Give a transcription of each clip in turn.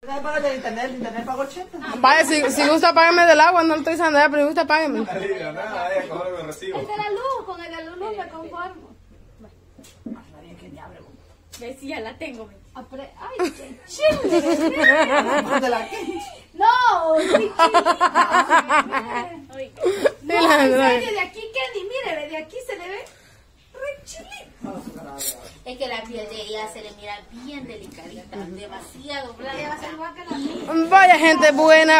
¿No pagas del internet? ¿El internet pago 80? Vaya, si gusta págame del agua, no le estoy diciendo nada, pero si gusta págame. No diga nada, ella con algo recibo. El de la luz, con el de la luz me conformo. Decía, la tengo. Ay, qué chile. ¿Dónde la qué? No, qué chile. No, En serio, de aquí, Kenny, mire, de aquí se le ve re chilito. es que la piel de ella se le mira bien delicadita, demasiado blanca. Vaya gente, buena.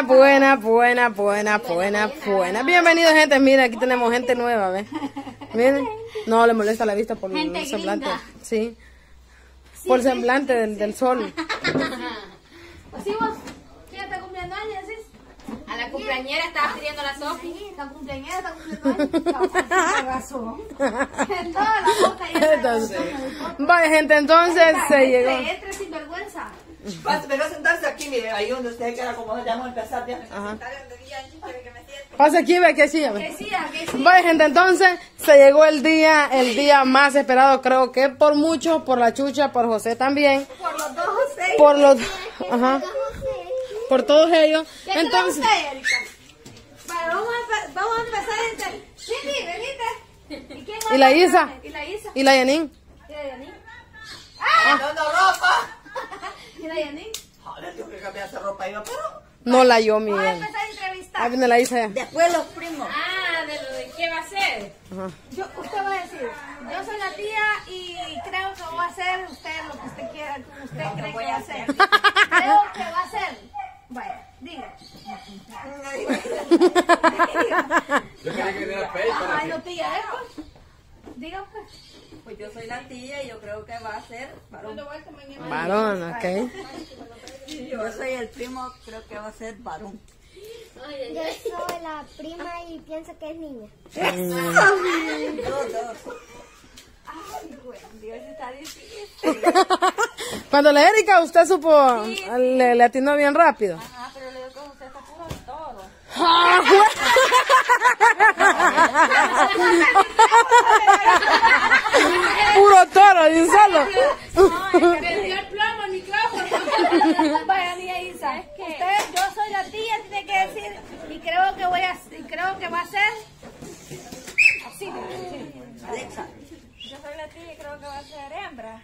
Bienvenidos gente, mira, aquí tenemos gente nueva, ¿ves? Miren, no le molesta la vista por Gente el semblante. gringa. Sí. Por el semblante del sol. Pues sí, vos, ¿quién está cumpliendo años? A la cumpleañera estaba pidiendo la Sofi. Sí, está cumpleañera, está cumpliendo años. Tiene razón. En toda la boca ya Entonces, vaya gente, entonces se llegó. Entre sin vergüenza. Venga a sentarse aquí, mire, ahí donde usted queda como ya vamos a empezar ya. Ajá. Pasa aquí, ve que sí. Que sí. Vaya gente, entonces se llegó el día más esperado, creo que por muchos, por la Chucha, por José también, Por los dos José. por los, ajá, por todos ellos. Entonces, Vale, vamos a empezar entre... Cindy, venite. ¿Y quién más? ¿Y la Isa? Y la Isa. ¿Y la Yanin? ¿Y la Yanin? ¡No, ropa! ¿Y la Yanin? Joder, tengo que cambiar esa ropa yo, pero... No la yo, Vamos a Miguel. empezar a entrevistar. Ahí viene la Isa ya. Después los primos. Ah, de lo de qué va a ser. Ajá. Usted va a decir, yo soy la tía y creo que va a hacer usted lo que usted quiera, como usted cree que va a hacer. Creo que va a hacer. Vaya, diga. Yo quería que diera pay para Ay, no tía, pues. Diga pues. Pues yo soy la tía y yo creo que va a ser varón. Varón, ok. Yo soy el primo, creo que va a ser varón. Yo soy la prima y pienso que es niña. Dos. Ay, güey, Dios está difícil. Cuando la Erika usted supo, le atinó bien rápido. Ah, pero le digo que usted está puro todo. Puro toro, de un solo. Perdió el plomo el micrófono. Vaya, niña Isa, usted, yo soy la tía, tiene que decir, y creo que va a ser así. Alexa. Yo soy la tía y creo que va a ser hembra.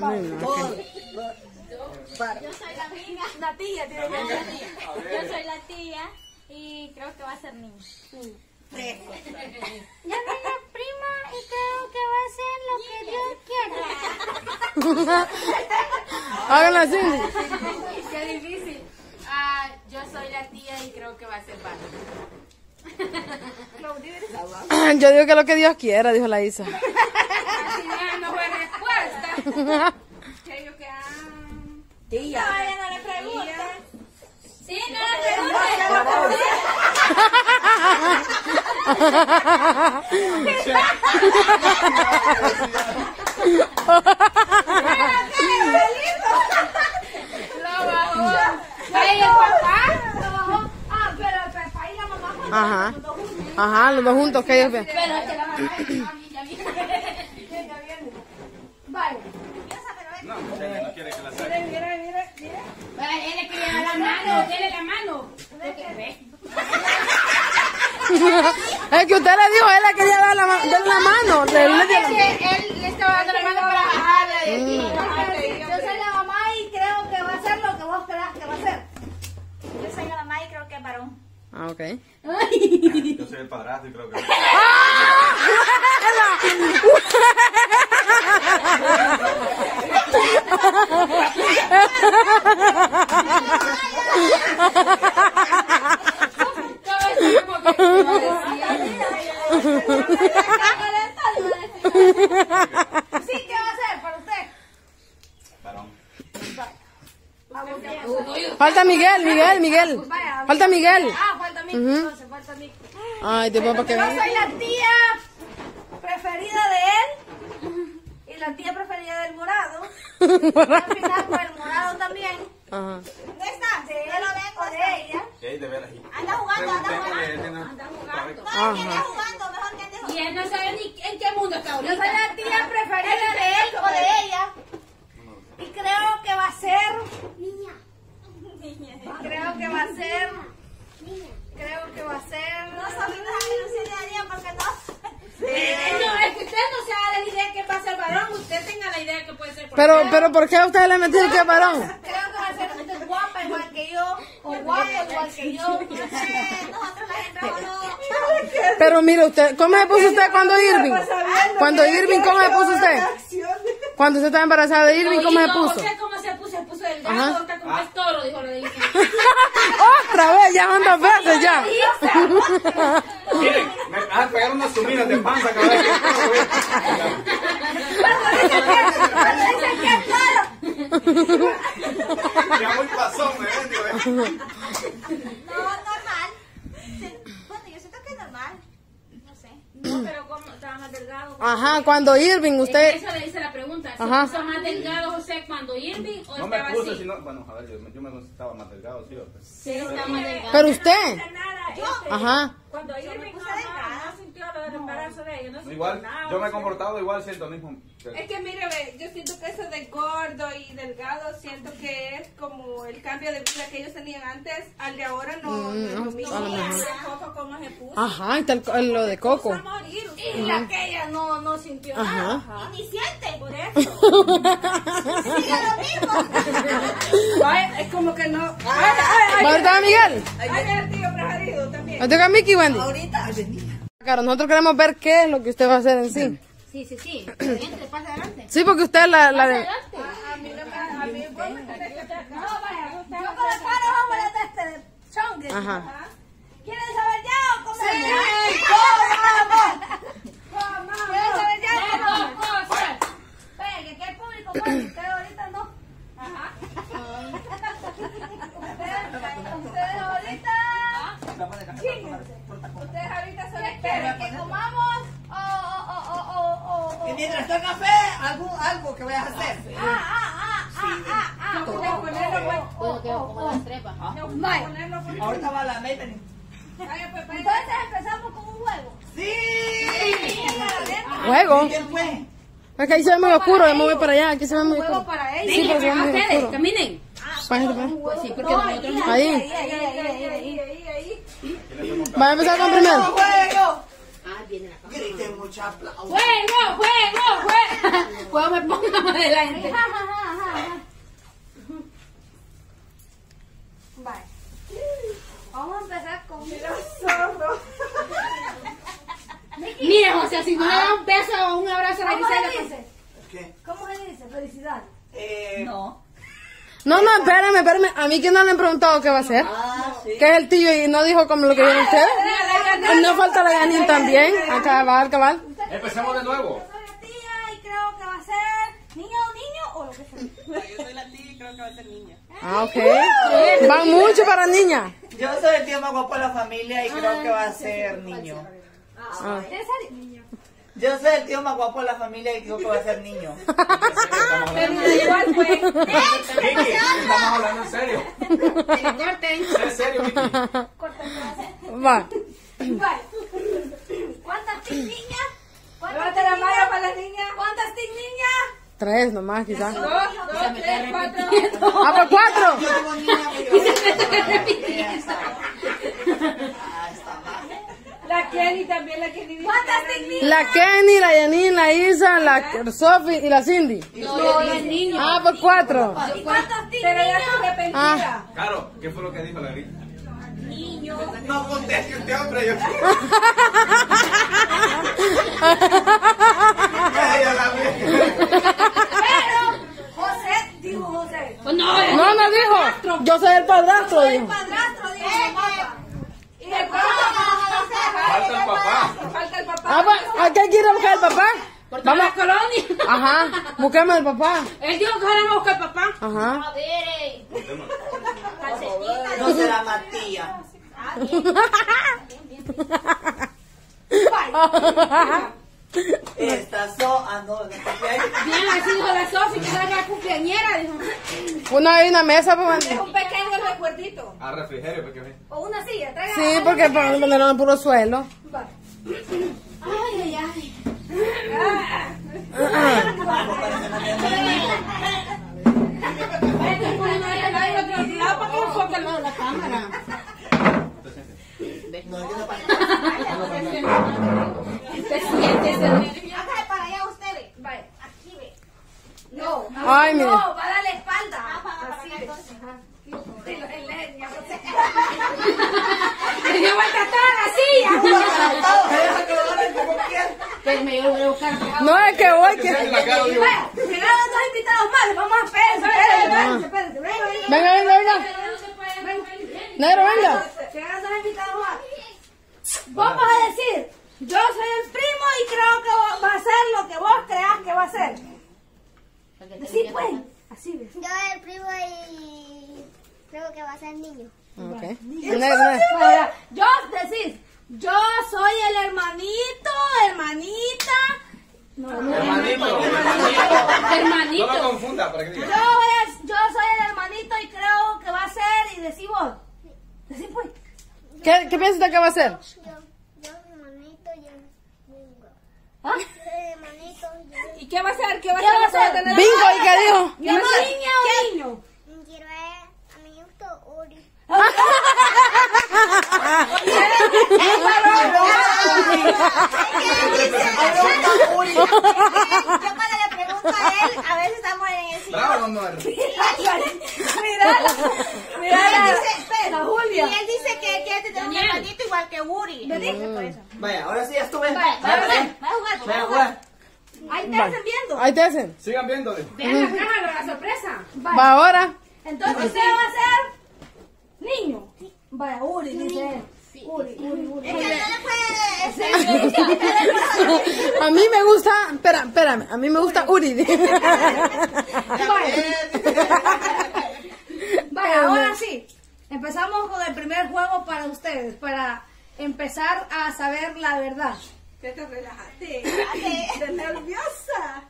Yo soy la prima. La tía tiene que decir. Yo soy la tía y creo que va a ser niña. Tres. Yo soy la prima y creo que va a ser lo que Dios quiera. Háganlo así. Qué difícil. Yo soy la tía y creo que va a ser varón. Yo digo que lo que Dios quiera, dijo la Isa. Así no fue respuesta. Que yo que Tía. Vaya, no le pregunta. sí, no le pregunté. Lo bajó. ¿Y el papá? Lo bajó. Ah, pero el papá y la mamá. Ajá. Ajá, los dos juntos, que ellos ven. Pero es que la mamá ya viene. Vale. No, no quiere que la saque. Mira. Él le quería dar la mano, dele la mano. Es que usted le dijo, él le quería dar darle la mano. Él le estaba dando la mano para bajarla de aquí. Yo soy la mamá y creo que va a ser lo que vos creas que va a ser. Yo soy la mamá y creo que es varón. Ah, ok. Yo soy el padrastro y creo que... Sí, ¿qué va a hacer para usted? Varón. Falta Miguel. Falta Miguel. Ah, falta a mí. Entonces, falta a mí. Ay, te papá que Yo ven. soy la tía preferida de él y la tía preferida del morado. Y al final, pues el morado también. Ajá. ¿Dónde está? De él o de ella. ¿Qué? De veras. Anda jugando, Ajá. jugando, mejor que ande jugando. Y él no sabe ni en qué mundo está Yo soy ahorita. la tía preferida de él o de ella. Y creo que va a ser... Niña. la idea que puede ser. Pero ¿por qué a ustedes le metieron que es varón? Creo que va a ser usted guapa igual que yo, o guapo igual que yo. No sé, nosotros la gente no. Pero mire usted, ¿cómo se puso usted cuando Irving? Cuando Irving, ¿cómo se puso usted? Cuando usted estaba embarazada de Irving, ¿cómo se puso? ¿Usted cómo se puso? Se puso Ajá. delgado, está como es toro, dijo la de Irving. Otra vez, ya van 2 veces ya. Miren, me van a pegar unas sumidas de panza cada vez que ya muy pasón, me ven, No, normal. Bueno, yo siento que es normal. No sé. No, pero como estaba más delgado. Ajá, cuando Irving, usted... Eso le dice la pregunta. ¿Se Ajá. puso más delgado José cuando Irving o no me estaba puse, así? sino, bueno, a ver, yo me estaba más delgado, sí, pues. Sí, estaba más delgado. Pero usted... Yo, Ajá. Cuando Irving no sintió lo del embarazo de ella, no sintió Igual, nada. yo me he comportado igual, siento lo mismo. Es que mire, ve, yo siento que eso de gordo y delgado, siento que es como el cambio de vida que ellos tenían antes, al de ahora no es lo mismo. a lo mejor. Coco, ¿cómo se puso? Ajá, ahí está lo de Coco. A morir. y la que ella no sintió nada. Ajá. Y ni siente. Por eso. Sigue lo mismo. Ay, es como que no. ¿Va a estar Miguel? Ay, el tío preferido también. ¿Va a Mickey, Wendy? Ahorita. Claro, nosotros queremos ver qué es lo que usted va a hacer en sí. Sí. Entre, pasa adelante. Sí, porque usted es la de... A mí no me. A mí, vos me tenés que tratar. No, vaya, yo con el paro vamos a este de chongue. Ajá. ¿Quieren saber ya o cómo? Sí, ¿Quieren saber ya o cómo? José. Venga, que el público puede, ustedes ahorita no. Ajá. Ustedes ahorita. Chíguense. Ustedes ahorita solo quieren que comamos o. Y mientras está el café, algo que vayas a hacer. Ahorita va la meta. Entonces empezamos con un juego. ¡Sí! ¿Juego? ¿Quién fue? Es que ahí se ve muy oscuro, yo me voy para allá, aquí se ve muy Juego oscuro. para ellos. Sí, pero se ve muy Ustedes, oscuro. caminen. Pásense, pues. Sí, porque nosotros no. Ahí. ahí. Vamos a empezar con primero. ¡Juego! Griten mucho aplauso. ¡Juego! Juego me ponga más adelante. Vale. Vamos a empezar con un Zorro. Mire, José, si no le da un beso o un abrazo a la ¿Cómo se Gisela, dice? ¿Qué? ¿Cómo se dice? Felicidades. No. No, espérame. A mí que no le han preguntado qué va a hacer. Sí. ¿Qué es el tío? Y no dijo como lo que viene usted. No falta la Ganín también. Cabal. Empecemos de nuevo. Yo soy la tía y creo que va a ser niño o lo que sea. Yo soy la tía y creo que va a ser niña. Ah, ok. Van mucho para niña. Yo soy el tío más guapo de la familia y creo que va a ser niño. Ah. ¿En serio? Niño. Yo soy el tío más guapo de la familia y creo que va a ser niño. pero igual fue. Vicky, estamos hablando en serio. Corten. En serio, Vicky. Va. Vale. ¿Cuántas tic niñas? Levanta la mano para las niñas. ¿Cuántas tic niñas? 3 nomás, quizás. 2, 3, 4. Ah, pues 4. Yo tengo niña, pero yo La Kenny también, la Kenny. ¿Cuántas tic niñas? La Kenny, la Janine, la Isa, la Sophie y la Cindy. No, el niño. Ah, pues 4. ¿Y cuántas tic Pero ya niñas? se arrepentida. Claro, ¿qué fue lo que dijo la grita? Niño. No conteste usted, hombre. Yo... Ella la ve. Pero José, dijo José. Pues no, No dijo. Yo soy el padrastro, El dijo. padrastro dijo su papá. Y el Falta el papá. Falta el papá. Ah, pues, ¿a qué quiere buscar el papá? por toda la colonia. Ajá, busquemos al papá. Él dijo que ahora va a buscar al papá. Ajá. A ver, no será Matías. Estas son. Ah, no, no. Bien, así dijo la Sofi, que era la cumpleañera. Dijo. Una mesa, pues. Es un pequeño recuerdito. A refrigerio, porque ve. o una silla, traiga. Sí, porque para ponerlo en puro suelo. Ay. La cámara. Hágale para allá ustedes. Vaya, aquí ve. Y yo voy a tratar así. Espérame, yo lo voy a buscar. No, es que voy, que... Llegaron dos invitados más, vamos a esperar. Espérense. Venga. Negro, venga. Llegaron dos invitados más. Vamos a decir, yo soy el primo y creo que va a ser lo que vos creas que va a ser. Así pues, así ves. Yo el primo y creo que va a ser niño. Ok. Ahora, yo decís, yo soy el hermanita. Hermanito. No lo confunda, para que diga. Yo soy el hermanito y creo que va a ser, y decís vos. Decí pues. ¿Qué piensas usted que va a ser? Yo hermanito, yo bingo. ¿Ah? Hermanito, yo ¿Y qué va a ser? ¿Qué va a ¿Qué va a ser? ser? Bingo, ¿y qué dijo? ¿Niña o niño? quiero a mi gusto Uri. Yo cuando le pregunto a él, a veces estamos en el Bravo, no. Mira, la Julia. Y él dice que quiere tener un hermanito igual que Uri. Vaya, ahora sí ya estuve. Va a jugar. Ahí te hacen viendo. Ahí te hacen. Sigan viéndole. Vean la caja, la sorpresa. Va ahora. Entonces usted va a ser niño. Vaya, Uri, dice él. Uri. Es que no le puede A mí me gusta... Espérame. A mí me gusta Uri. Vaya, ahora sí. Empezamos con el primer juego para ustedes, para empezar a saber la verdad. ¿Qué te relajaste? ¿Estás nerviosa?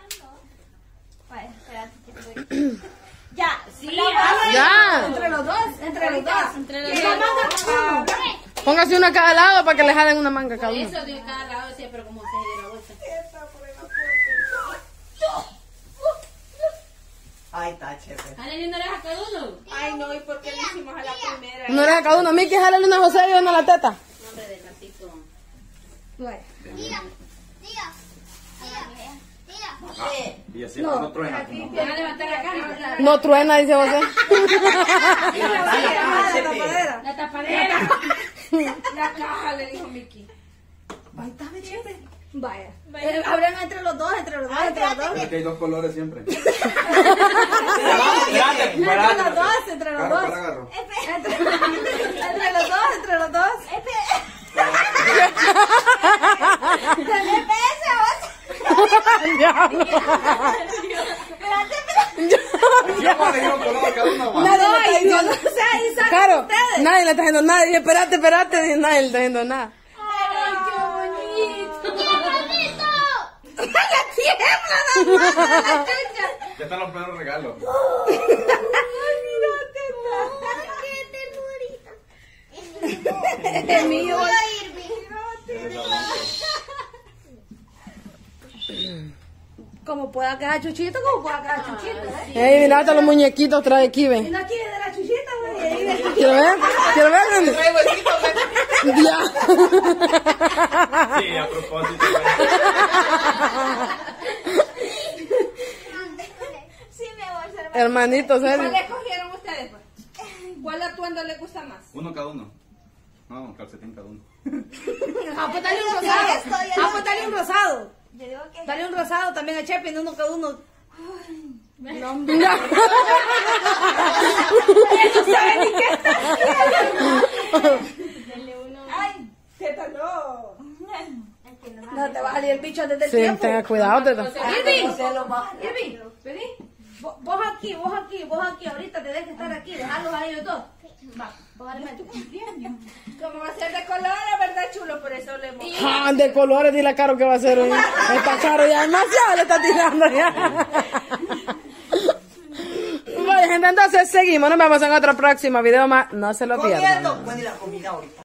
Ya, Sí, Ya. Entre los dos. Póngase una a cada lado para que le jalen una manga a cada uno. Eso de cada lado decía, pero como se dio la bolsa. Ay, está chévere. Jale una oreja a cada uno. Ay, no, ¿y por qué le hicimos a la primera? Una oreja a cada uno. A mí que jalen una a José y una a la teta. Nombre de ratito. Tira. Y así no truena. Van a levantar la caja. No truena, dice José. La tapadera. La caja, le dijo Miki. Vaya. Abran entre los dos. Es que hay dos colores siempre. Entre los dos. Agarro. Entre los dos. Claro, nadie le está haciendo nada. Y espérate, nadie le está haciendo nada. ¡Ay, qué bonito! Ya están los primeros regalos. El mío. Como pueda quedar chuchito, Ey, mira, hasta los muñequitos trae aquí, Y ven. no quiere de la chuchita, güey. ¿Quiero ver? Grande? Ya. Sí, a propósito. Sí, mi amor, Hermanito, ¿Cuál serio. escogieron ustedes? Pues? ¿Cuál atuendo le gusta más? Uno cada uno. No, calcetín cada uno. Pues dale un rosado. Yo digo que Dale un rosado también a Chepi, uno cada uno. Ya. ¡Ay! ¡Teta, no! No te va a salir el bicho desde el Sí, tiempo. tenga cuidado, teta. Irving, vení. Vos aquí, ahorita te dejes estar aquí, dejarlos a ellos dos. Va, vos dale tu cumpleaños. Como va a ser de colores, ¿verdad, chulo? Por eso le hemos... Ah, de colores, dile a Caro que va a hacer hoy. Está Caro ya demasiado, le está tirando ya. Bueno, gente, entonces seguimos. Nos vemos en otro próximo video más. No se lo pierdan. Bueno, y la comida ahorita.